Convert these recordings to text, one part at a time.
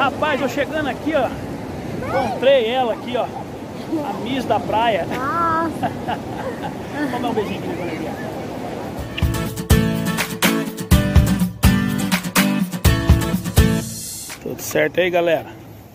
Rapaz, eu chegando aqui, ó, encontrei ela aqui, ó, a Miss da praia. Nossa. Vamos dar um beijinho aqui, galera. Tudo certo aí, galera?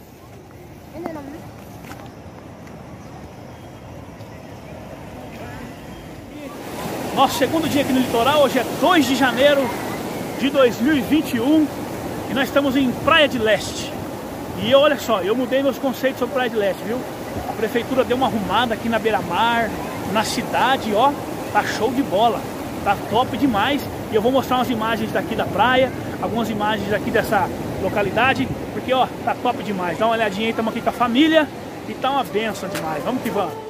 Nosso segundo dia aqui no litoral, hoje é 2 de janeiro de 2021 e nós estamos em Praia de Leste. E olha só, eu mudei meus conceitos sobre Praia de Leste, viu? A prefeitura deu uma arrumada aqui na beira-mar, na cidade, ó, tá show de bola, tá top demais. E eu vou mostrar umas imagens daqui da praia, algumas imagens aqui dessa localidade, porque ó, tá top demais. Dá uma olhadinha aí, estamos aqui com a família e tá uma benção demais. Vamos que vamos.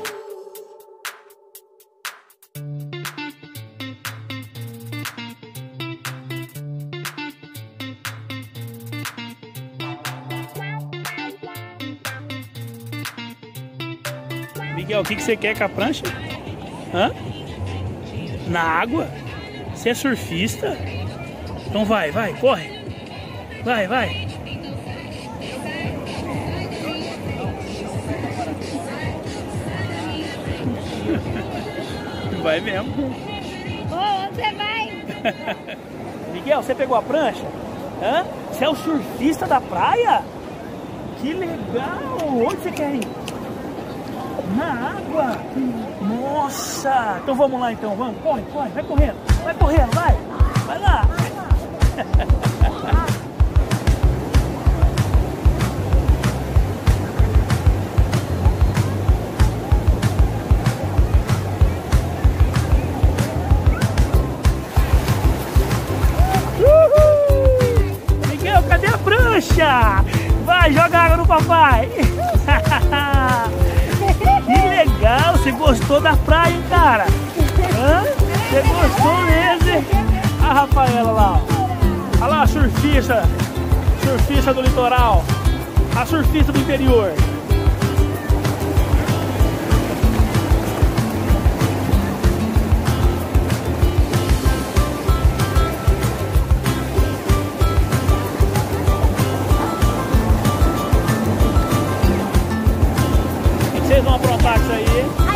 Miguel, o que você quer com a prancha? Hã? Na água? Você é surfista? Então vai, corre. Vai. Vai mesmo. Onde você vai? Miguel, você pegou a prancha? Hã? Você é o surfista da praia? Que legal! Onde você quer ir? Na água? Nossa! Então vamos lá então, vamos, corre, vai correndo, vai lá! Uhul! Miguel, cadê a prancha? Vai, joga água no papai! Que legal, você gostou da praia, hein, cara? Hã? Você gostou mesmo, hein? A Rafaela lá, ó. Olha lá a surfista do litoral, a surfista do interior. Vocês vão aprontar com isso aí, hein?